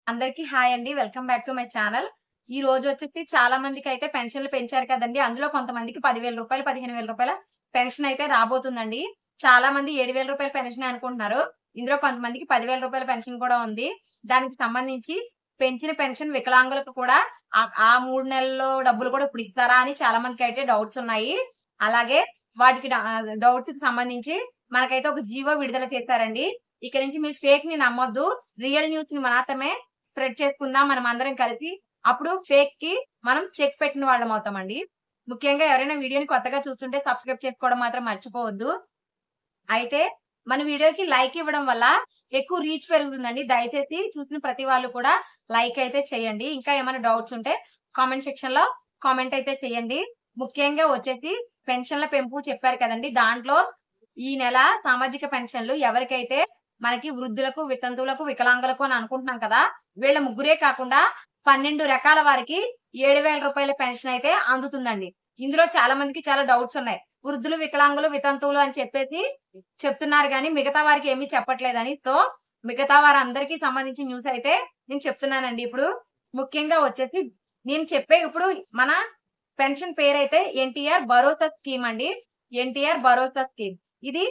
అందరికీ హాయ్ అండి. Welcome back to my channel. ఈ రోజు వచ్చేసి చాలా మందికైతే పెన్షన్‌లు పెంచారు కదండీ! అందులో కొంతమందికి రూ. 10,000 రూ. 15,000 పెన్షన్ అయితే రాబోతుందండి. చాలా మంది రూ. 7,000 పెన్షనే అనుకుంటున్నారు. ఇందులో కొంతమందికి రూ. 10,000 పెన్షన్ కూడా ఉంది. దానికి సంబంధించి పెంచిన పెన్షన్ వికలాంగులకు కూడా ఆ 3 నెలల్లో డబ్బులు కూడా ఇప్పుడు ఇస్తారా అని చాలా మందికైతే డౌట్స్ ఉన్నాయి. అలాగే వాటికి డౌట్స్‌కి సంబంధించి మనకైతే ఒక జీవో విడుదల చేశారండి. ఇక నుంచి మీరు ఫేక్‌ని నమ్మొద్దు. రియల్ న్యూస్‌ని మాత్రమే స్ప్రెడ్ చేసుకుందాం మనం అందరం కలిసి. అప్పుడు ఫేక్ కి మనం చెక్ పెట్టిన వాళ్ళం అవుతామండి. ముఖ్యంగా ఎవరైనా వీడియోని కొత్తగా చూస్తుంటే సబ్స్క్రైబ్ చేసుకోవడం మాత్రం మర్చిపోవద్దు. అయితే మన వీడియోకి లైక్ ఇవ్వడం వల్ల ఎక్కువ రీచ్ పెరుగుతుందండి. దయచేసి చూసిన ప్రతి వాళ్ళు కూడా లైక్ అయితే చేయండి. ఇంకా ఏమైనా డౌట్స్ ఉంటే కామెంట్ సెక్షన్ లో కామెంట్ అయితే చేయండి. ముఖ్యంగా వచ్చేసి పెన్షన్ల పెంపు చెప్పారు కదండి. దాంట్లో ఈ నెల సామాజిక పెన్షన్లు ఎవరికైతే మనకి వృద్ధులకు, వితంతువులకు, వికలాంగులకు అని అనుకుంటున్నాం కదా. వీళ్ళ ముగ్గురే కాకుండా 12 రకాల వారికి రూ. 7,000 పెన్షన్ అయితే అందుతుందండి. ఇందులో చాలా మందికి చాలా డౌట్స్ ఉన్నాయి. వృద్ధులు, వికలాంగులు, వితంతువులు అని చెప్పేసి చెప్తున్నారు గానీ మిగతా వారికి ఏమీ చెప్పట్లేదని. సో మిగతా వారందరికీ సంబంధించిన న్యూస్ అయితే నేను చెప్తున్నానండి. ఇప్పుడు ముఖ్యంగా వచ్చేసి నేను చెప్పే ఇప్పుడు మన పెన్షన్ పేరైతే ఎన్టీఆర్ భరోసా స్కీమ్ అండి. ఎన్టీఆర్ భరోసా స్కీమ్. ఇది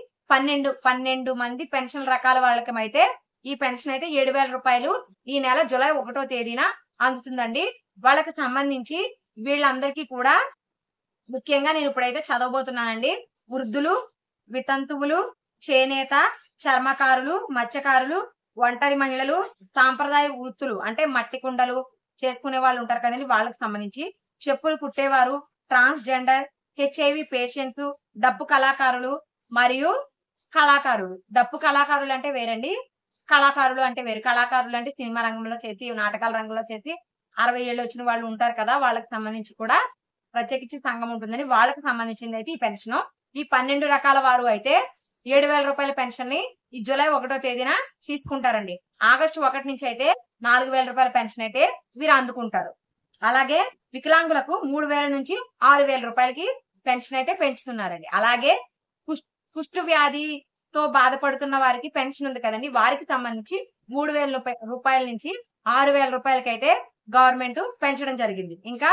12 మంది పెన్షన్ రకాల వాళ్ళకమైతే ఈ పెన్షన్ అయితే రూ. 7,000 ఈ నెల జూలై 1వ తేదీన అందుతుందండి. వాళ్ళకి సంబంధించి వీళ్ళందరికీ కూడా ముఖ్యంగా నేను ఇప్పుడైతే చదవబోతున్నానండి. వృద్ధులు, వితంతువులు, చేనేత, చర్మకారులు, మత్స్యకారులు, ఒంటరి మహిళలు, సాంప్రదాయ వృత్తులు అంటే మట్టి కుండలు చేసుకునే వాళ్ళు ఉంటారు కదండి. వాళ్ళకి సంబంధించి చెప్పులు కుట్టేవారు, ట్రాన్స్జెండర్, హెచ్ఐవి పేషెంట్స్, డప్పు కళాకారులు మరియు కళాకారులు. డప్పు కళాకారులు అంటే వేరండి, కళాకారులు అంటే వేరు. కళాకారులు అంటే సినిమా రంగంలో చేసి, నాటకాల రంగంలో చేసి 60 ఏళ్ళు వచ్చిన వాళ్ళు ఉంటారు కదా. వాళ్ళకి సంబంధించి కూడా ప్రత్యేకించి సంఘం ఉంటుందని వాళ్ళకి సంబంధించింది అయితే ఈ పెన్షన్. ఈ 12 రకాల వారు అయితే రూ. 7,000 పెన్షన్ ని ఈ జూలై 1వ తేదీన తీసుకుంటారండి. ఆగస్టు 1 నుంచి అయితే రూ. 4,000 పెన్షన్ అయితే వీరు అందుకుంటారు. అలాగే వికలాంగులకు 3,000 నుంచి 6,000 పెన్షన్ అయితే పెంచుతున్నారండి. అలాగే కుష్టు వ్యాధితో బాధపడుతున్న వారికి పెన్షన్ ఉంది కదండి. వారికి సంబంధించి 3,000 రూపాయల నుంచి 6,000 అయితే గవర్నమెంట్ పెంచడం జరిగింది. ఇంకా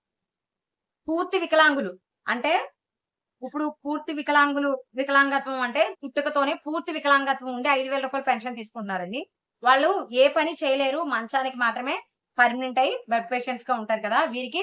పూర్తి వికలాంగులు అంటే ఇప్పుడు పూర్తి వికలాంగత్వం అంటే పుట్టుకతోనే పూర్తి వికలాంగత్వం ఉండి 5,000 పెన్షన్ తీసుకుంటున్నారండి. వాళ్ళు ఏ పని చేయలేరు, మంచానికి మాత్రమే పర్మనెంట్ అయి బెడ్ పేషెంట్స్ గా ఉంటారు కదా. వీరికి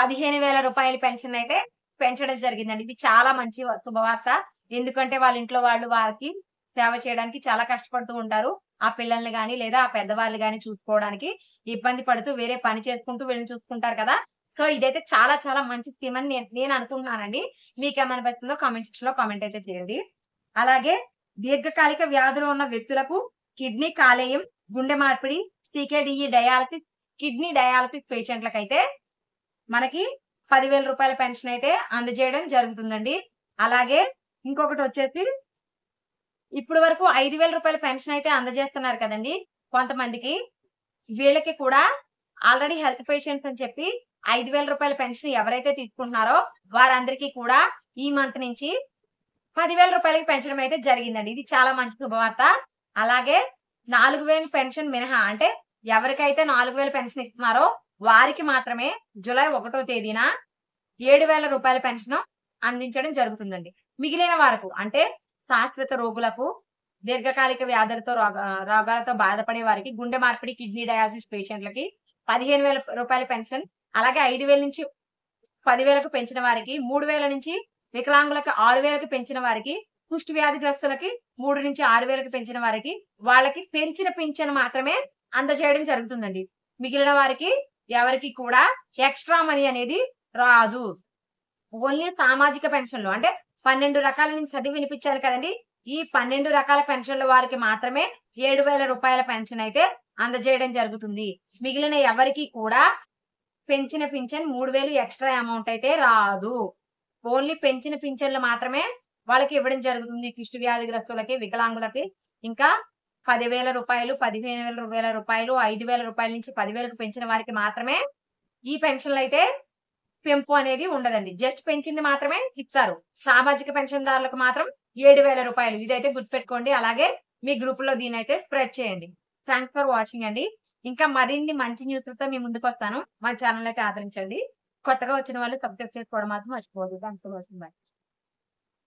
15,000 పెన్షన్ అయితే పెంచడం జరిగిందండి. ఇది చాలా మంచి శుభవార్త. ఎందుకంటే వాళ్ళ ఇంట్లో వాళ్ళు వారికి సేవ చేయడానికి చాలా కష్టపడుతూ ఉంటారు. ఆ పిల్లల్ని గాని లేదా ఆ పెద్దవాళ్ళు గాని చూసుకోవడానికి ఇబ్బంది పడుతూ వేరే పని చేసుకుంటూ వీళ్ళని చూసుకుంటారు కదా. సో ఇదైతే చాలా చాలా మంచి స్కీమ్ అని నేను అనుకుంటున్నానండి. మీకేమనిపిస్తుందో కామెంట్ సెక్షన్ లో కామెంట్ అయితే చేయండి. అలాగే దీర్ఘకాలిక వ్యాధులు ఉన్న వ్యక్తులకు కిడ్నీ, కాలేయం, గుండె మార్పిడి, CKDE డయాలసిస్, కిడ్నీ డయాలసిస్ పేషెంట్లకు అయితే మనకి రూ. 10,000 పెన్షన్ అయితే అందజేయడం జరుగుతుందండి. అలాగే ఇంకొకటి వచ్చేసి ఇప్పుడు వరకు రూ. 5,000 పెన్షన్ అయితే అందజేస్తున్నారు కదండి కొంతమందికి. వీళ్ళకి కూడా ఆల్రెడీ హెల్త్ పేషెంట్స్ అని చెప్పి రూ. 5,000 పెన్షన్ ఎవరైతే తీసుకుంటున్నారో వారందరికీ కూడా ఈ మంత్ నుంచి రూ. 10,000 పెంచడం అయితే జరిగిందండి. ఇది చాలా మంచి శుభవార్త. అలాగే 4,000 పెన్షన్ మినహా అంటే ఎవరికైతే 4,000 పెన్షన్ ఇస్తున్నారో వారికి మాత్రమే జూలై 1వ తేదీన రూ. 7,000 పెన్షన్ అందించడం జరుగుతుందండి. మిగిలిన వారికి అంటే శాశ్వత రోగులకు, దీర్ఘకాలిక వ్యాధులతో రోగాలతో బాధపడే వారికి, గుండె మార్పిడి, కిడ్నీ డయాలసిస్ పేషెంట్లకి రూ. 15,000 పెన్షన్. అలాగే 5,000 నుంచి 10,000 పెంచిన వారికి, 3,000 నుంచి వికలాంగులకు 6,000 పెంచిన వారికి, కుష్టు వ్యాధిగ్రస్తులకి 3 నుంచి 6,000 పెంచిన వారికి వాళ్ళకి పెంచిన పింఛను మాత్రమే అందజేయడం జరుగుతుందండి. మిగిలిన వారికి ఎవరికి కూడా ఎక్స్ట్రా మనీ అనేది రాదు. ఓన్లీ సామాజిక పెన్షన్లు అంటే 12 రకాల నుంచి చదివి వినిపించారు కదండి. ఈ 12 రకాల పెన్షన్ల వారికి మాత్రమే రూ. 7,000 పెన్షన్ అయితే అందజేయడం జరుగుతుంది. మిగిలిన ఎవరికి కూడా పెంచిన పింఛన్ 3,000 ఎక్స్ట్రా అమౌంట్ అయితే రాదు. ఓన్లీ పెంచిన పింఛన్లు మాత్రమే వాళ్ళకి ఇవ్వడం జరుగుతుంది. కుష్టు వ్యాధిగ్రస్తులకి, వికలాంగులకి ఇంకా రూ. 10,000, రూ. 15,000, రూ. 5,000 నుంచి 10,000 పెంచిన వారికి మాత్రమే ఈ పెన్షన్లు అయితే పెంపు అనేది ఉండదండి. జస్ట్ పెంచింది మాత్రమే ఇస్తారు. సామాజిక పెన్షన్దారులకు మాత్రం రూ. 7,000. ఇదైతే గుర్తుపెట్టుకోండి. అలాగే మీ గ్రూప్ లో దీని అయితే స్ప్రెడ్ చేయండి. థ్యాంక్స్ ఫర్ వాచింగ్ అండి. ఇంకా మరిన్ని మంచి న్యూస్‌లతో మీ ముందుకొస్తాను. మా ఛానెల్ అయితే ఆదరించండి. కొత్తగా వచ్చిన వాళ్ళు సబ్స్క్రైబ్ చేసుకోవడం మాత్రం మర్చిపోవద్దు. Thanks for watching. బై.